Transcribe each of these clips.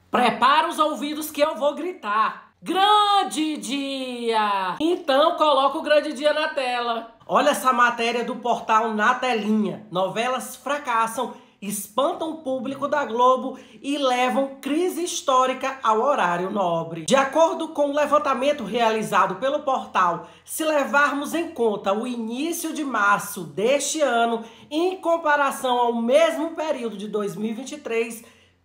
Prepara os ouvidos que eu vou gritar. Grande dia! Então coloca o grande dia na tela. Olha essa matéria do portal Na Telinha. Novelas fracassam, espantam o público da Globo e levam crise histórica ao horário nobre. De acordo com o levantamento realizado pelo portal, se levarmos em conta o início de março deste ano, em comparação ao mesmo período de 2023,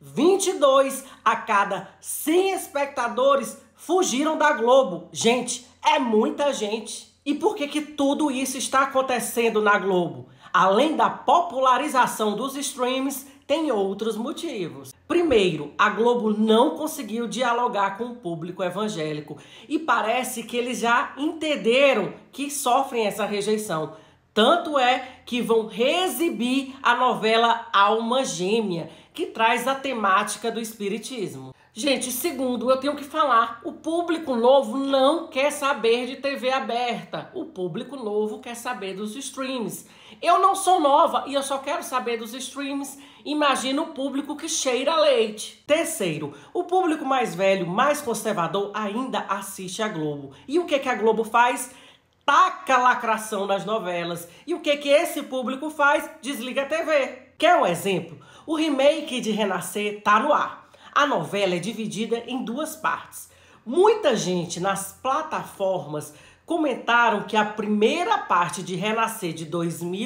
22 a cada 100 espectadores fugiram da Globo. Gente, é muita gente. E por que tudo isso está acontecendo na Globo? Além da popularização dos streams, tem outros motivos. Primeiro, a Globo não conseguiu dialogar com o público evangélico e parece que eles já entenderam que sofrem essa rejeição. Tanto é que vão reexibir a novela Alma Gêmea, que traz a temática do espiritismo. Gente, segundo, eu tenho que falar, o público novo não quer saber de TV aberta. O público novo quer saber dos streams. Eu não sou nova e eu só quero saber dos streams. Imagina o público que cheira leite. Terceiro, o público mais velho, mais conservador, ainda assiste a Globo. E o que a Globo faz? Taca lacração nas novelas. E o que esse público faz? Desliga a TV. Quer um exemplo? O remake de Renascer tá no ar. A novela é dividida em duas partes. Muita gente nas plataformas comentaram que a primeira parte de Renascer de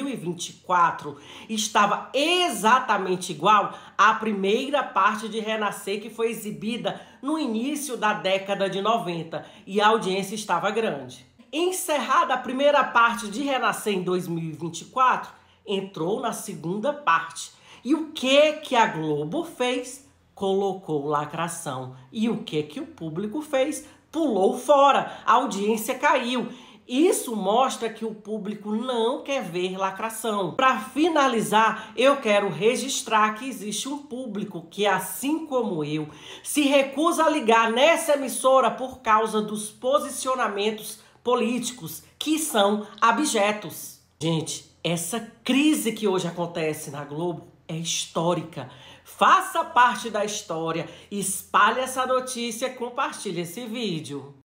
2024 estava exatamente igual à primeira parte de Renascer que foi exibida no início da década de 90 e a audiência estava grande. Encerrada a primeira parte de Renascer em 2024, entrou na segunda parte. E o que a Globo fez? Colocou lacração. E o que o público fez? Pulou fora. A audiência caiu. Isso mostra que o público não quer ver lacração. Para finalizar, eu quero registrar que existe um público que, assim como eu, se recusa a ligar nessa emissora por causa dos posicionamentos políticos que são abjetos. Gente, essa crise que hoje acontece na Globo é histórica. Faça parte da história, espalhe essa notícia, compartilhe esse vídeo.